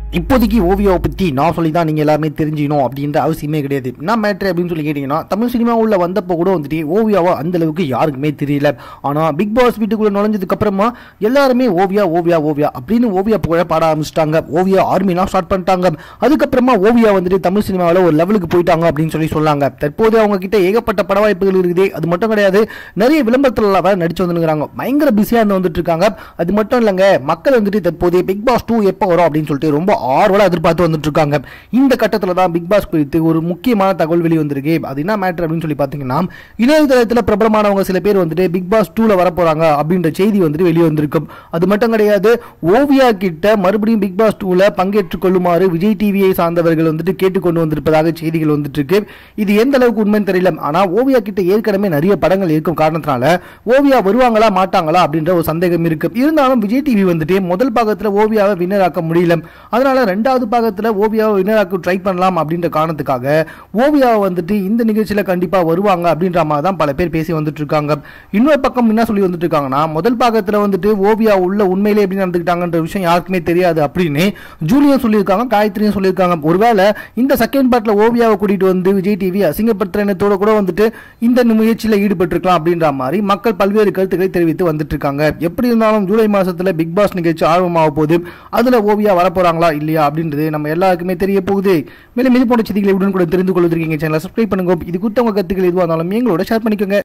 இப்போதைக்கு ஓவியாவை பற்றி நான் சொல்லி தான் நீங்கள் எல்லாருமே தெரிஞ்சிக்கணும் அப்படின்ற அவசியமே கிடையாது. என்ன மேட்ரு அப்படின்னு சொல்லி கேட்டிங்கன்னா, தமிழ் சினிமா உள்ள வந்தப்போ கூட வந்துட்டு ஓவியாவை அந்தளவுக்கு யாருக்குமே தெரியல. ஆனால் பிக் பாஸ் வீட்டுக்குள்ளே நுழைஞ்சதுக்கப்புறமா எல்லாருமே ஓவியா ஓவியா ஓவியா அப்படின்னு ஓவியா புகழ பாட ஆரம்பிச்சிட்டாங்க. ஓவியா ஆர்மிலாம் ஸ்டார்ட் பண்ணிட்டாங்க. அதுக்கப்புறமா ஓவியா வந்துட்டு தமிழ் சினிமாவில் ஒரு லெவலுக்கு போயிட்டாங்க அப்படின்னு சொல்லி சொல்லாங்க. தற்போது அவங்க கிட்ட ஏகப்பட்ட பட வாய்ப்புகள் இருக்குது. அது மட்டும் கிடையாது, நிறைய விளம்பரத்தில் வேறு நடிச்சு வந்துருக்காங்க. பயங்கர பிஸியாக வந்துட்டு இருக்காங்க. அது மட்டும் இல்லைங்க, மக்கள் வந்துட்டு தற்போது பிக் பாஸ் 2 எப்போ வரும் அப்படின்னு சொல்லிட்டு ரொம்ப ஆர்வலா எதிர்பார்த்து வந்துட்டு இருக்காங்க. இந்த கட்டத்தில் தான் பிக் பாஸ் குறித்து ஒரு முக்கியமான தகவல் வெளிவந்திருக்கு. அது என்ன மேட்டர் அப்படின்னு சொல்லி பார்த்தீங்கன்னா, இணையதளத்தில் பிரபலமானவங்க சில பேர் வந்துட்டு பிக் பாஸ் 2ல வரப்போறாங்க அப்படின்ற செய்தி வந்துட்டு வெளியே வந்திருக்கும். அது மட்டும் கிடையாது, ஓவியா கிட்ட மறுபடியும் பிக் பாஸ் 2ல பங்கேற்றுக் கொள்ளுமாறு விஜய் டிவியை சார்ந்தவர்கள் வந்துட்டு கேட்டுக்கொண்டு வந்திருப்பதாக செய்திகள் வந்துட்டு இருக்கு. இது எந்த அளவுக்கு உண்மைன்னு தெரியல. ஆனா ஓவியா கிட்ட ஏற்கனவே நிறைய படங்கள் இருக்கும் காரணத்தினால ஓவியா வருவாங்களா மாட்டாங்களா அப்படின்ற ஒரு சந்தேகம் இருக்கு. இருந்தாலும் விஜய் டிவி வந்துட்டு முதல் பாகத்தில் ஓவியாவை வின்னர் ஆக்க முடியல. அதனால ரெண்டாவது பாகத்தில் ஓவியாவை வினராக்கு ட்ரை பண்ணலாம் அப்படின்ற காரணத்துக்காக ஓவியாவை வந்துட்டு இந்த நிகழ்ச்சியில் கண்டிப்பாக வருவாங்க அப்படின்ற மாதிரி தான் பல பேர் பேசி வந்துட்டு இருக்காங்க. இன்னொரு பக்கம் என்ன சொல்லி வந்துட்டு இருக்காங்கன்னா, முதல் பாகத்தில் வந்துட்டு ஓவியா உள்ள உண்மையிலே எப்படி நடந்துக்கிட்டாங்கன்ற விஷயம் யாருக்குமே தெரியாது அப்படின்னு ஜூலியும் சொல்லியிருக்காங்க, காயத்ரியும் சொல்லியிருக்காங்க. ஒருவேளை இந்த செகண்ட் பார்ட்ல ஓவியாவை கூட்டிட்டு வந்து விஜய் டிவி அசிங்கப்படுத்துற எண்ணத்தோட கூட வந்துட்டு இந்த முயற்சியில் ஈடுபட்டிருக்கலாம் அப்படின்ற மாதிரி மக்கள் பல்வேறு கருத்துக்களை தெரிவித்து வந்துட்டு இருக்காங்க. எப்படி இருந்தாலும் ஜூலை மாசத்துல பிக் பாஸ் நிகழ்ச்சி ஆர்வமாக போகுது. அதுல ஓவியா வரப்போறாங்களா இல்லையா அப்படின்றது நம்ம எல்லாருக்குமே தெரிய போகுது. மேலும் இது போன்ற செய்திகளை உடனுக்குடன் தெரிந்து கொள்வதற்கு எங்க சேனலை சப்ஸ்கிரைப் பண்ணுங்க. இது குறித்த உங்க கருத்துக்கள் எதுவாக இருந்தாலும் எங்களோட ஷேர் பண்ணிக்கோங்க.